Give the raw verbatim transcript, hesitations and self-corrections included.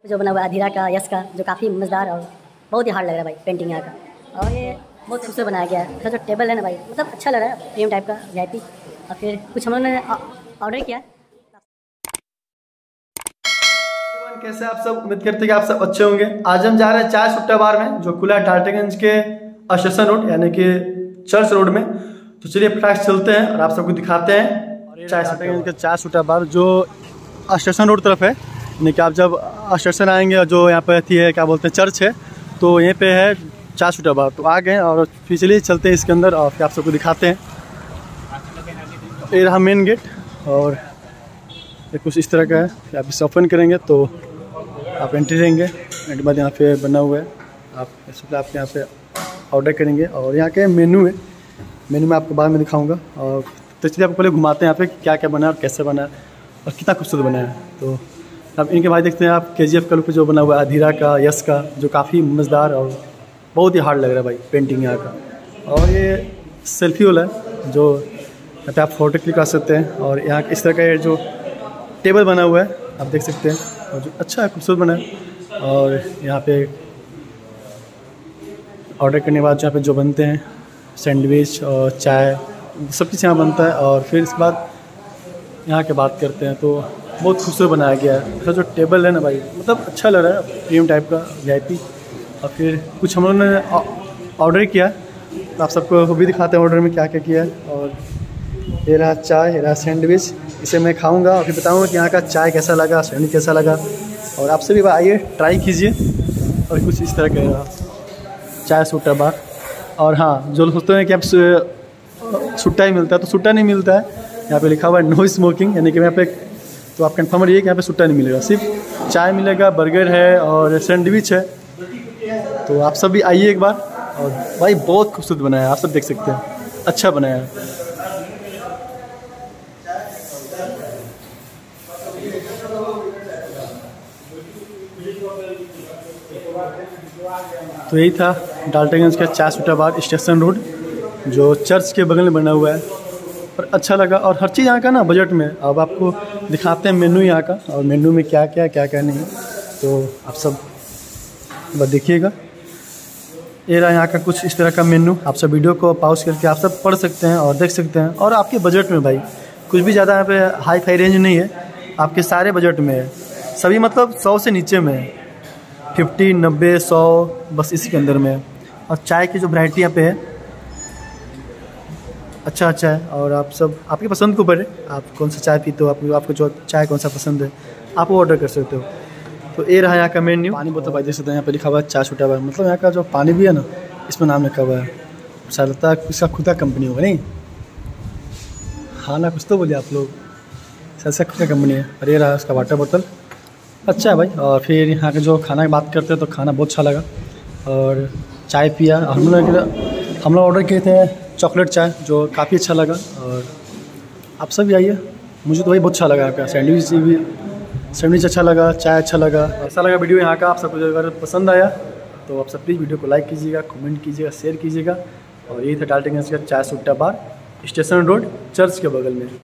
जो बना हुआ है अधीरा का, यश का, जो काफ़ी मज़ेदार और बहुत ही हार्ड लग रहा है भाई पेंटिंग यहाँ का। और ये बहुत खूबसूरत बनाया गया है। जो टेबल है ना भाई, मतलब अच्छा लग रहा है, प्रीमियम टाइप का वी आई पी। और फिर कुछ हम लोगों ने ऑर्डर किया। कैसे आप सब, उम्मीद करते हैं कि आप सब अच्छे होंगे। आज हम जा रहे हैं चाय सुट्टा बार में, जो खुला है डाल्टनगंज के स्टेशन रोड यानी कि चर्च रोड में। तो चलिए फ्लैश चलते हैं और आप सबको दिखाते हैं चाय डाल्टनगंज के चाय सुट्टा बार, जो स्टेशन रोड तरफ है। यानी कि आप जब स्टेशन आएंगे, जो यहाँ पे थी है क्या बोलते हैं चर्च है, तो यहीं पे है चाय सुट्टा बार। तो आ गए और फिर चलिए चलते हैं इसके अंदर और फिर आप सबको दिखाते हैं। ये रहा मेन गेट और ये कुछ इस तरह का है। आप इसे ओपन करेंगे तो आप एंट्री लेंगे। एंट्री बाद यहाँ पे बना हुआ है, आप इसमें आप यहाँ पे ऑर्डर करेंगे और यहाँ के मेनू है। मेनू में आपको बाद में दिखाऊंगा। और तो चलिए आपको पहले घुमाते हैं यहाँ पे क्या क्या बना है और कैसे बना है और कितना खूबसूरत बना है। तो अब इनके भाई देखते हैं आप के जी एफ का लुक जो बना हुआ है अधीरा का, यश का, जो काफ़ी मज़ेदार और बहुत ही हार्ड लग रहा है भाई पेंटिंग यहाँ का। और ये सेल्फी वाला है, जो यहाँ पे आप फोटो क्लिक कर सकते हैं। और यहाँ इस तरह का ये जो टेबल बना हुआ है आप देख सकते हैं, और जो अच्छा है, खूबसूरत बना है। और यहाँ पे ऑर्डर करने के बाद यहाँ पे जो बनते हैं सैंडविच और चाय, सब चीज़ यहाँ बनता है। और फिर इसके बाद यहाँ की बात करते हैं तो बहुत खूबसूरत बनाया गया है। तो जो टेबल है ना भाई, मतलब अच्छा लग रहा है, प्रीमियम टाइप का वी आई पी। और फिर कुछ हम लोगों ने ऑर्डर किया, तो आप सबको भी दिखाते हैं ऑर्डर में क्या क्या किया है। और ये रहा चाय, ये रहा सैंडविच, इसे मैं खाऊंगा और फिर बताऊंगा कि यहाँ का चाय कैसा लगा, सैंडविच कैसा लगा। और आपसे भी आइए ट्राई कीजिए। और कुछ इस तरह का चाय सुट्टा बार। और हाँ, जो लोग सोचते हैं कि आप सुट्टा ही मिलता है, तो सुट्टा नहीं मिलता है। यहाँ पे लिखा हुआ है नो स्मोकिंग, यानी कि यहाँ पे तो आप कंफर्म रहिए कि यहाँ पे सुट्टा नहीं मिलेगा, सिर्फ चाय मिलेगा, बर्गर है और सैंडविच है। तो आप सब भी आइए एक बार। और भाई बहुत खूबसूरत बनाया है, आप सब देख सकते हैं, अच्छा बनाया है। तो यही था डाल्टनगंज का Chai Sutta bar, station road, जो चर्च के बगल में बना हुआ है। और अच्छा लगा। और हर चीज़ यहाँ का ना बजट में। अब आपको दिखाते हैं मेनू यहाँ का, और मेनू में क्या क्या क्या क्या नहीं। तो आप सब बस देखिएगा। ये रहा यहाँ का कुछ इस तरह का मेनू। आप सब वीडियो को पॉज करके आप सब पढ़ सकते हैं और देख सकते हैं। और आपके बजट में भाई, कुछ भी ज़्यादा यहाँ पे हाई फाई रेंज नहीं है, आपके सारे बजट में है। सभी मतलब सौ से नीचे में है, फिफ्टी, नब्बे, सौ, बस इसी के अंदर में है। और चाय की जो वैरायटी यहाँ पे है, अच्छा अच्छा है। और आप सब आपकी पसंद के ऊपर है, आप कौन सा चाय पीते हो, आपको आपको जो चाय कौन सा पसंद है आप वो ऑर्डर कर सकते हो। तो ये रहा यहाँ का मेन्यू। पानी बोतल भाई देख सकते हैं, यहाँ पे लिखा हुआ है चाय सुट्टा बार। मतलब यहाँ का जो पानी भी है ना, इसमें नाम लिखा हुआ है। शायद लगता है इसका खुद का कंपनी होगा, नहीं? हाँ ना, कुछ तो बोलिए आप लोग, शायद इसका खुद का कंपनी है। और ये रहा उसका वाटर बोतल, अच्छा है भाई। और फिर यहाँ के जो खाना की बात करते हैं तो खाना बहुत अच्छा लगा। और चाय पिया, हम लोग हम लोग ऑर्डर किए थे चॉकलेट चाय, जो काफ़ी अच्छा लगा। और आप सब भी आइए, मुझे तो भाई बहुत अच्छा लगा आपका सैंडविच भी, सैंडविच अच्छा लगा, चाय अच्छा लगा। ऐसा लगा वीडियो यहाँ का, आप सबको अगर पसंद आया तो आप सब प्लीज़ वीडियो को लाइक कीजिएगा, कमेंट कीजिएगा, शेयर कीजिएगा। और यही था डाल्टनगंज का Chai Sutta bar, station road, church के बगल में।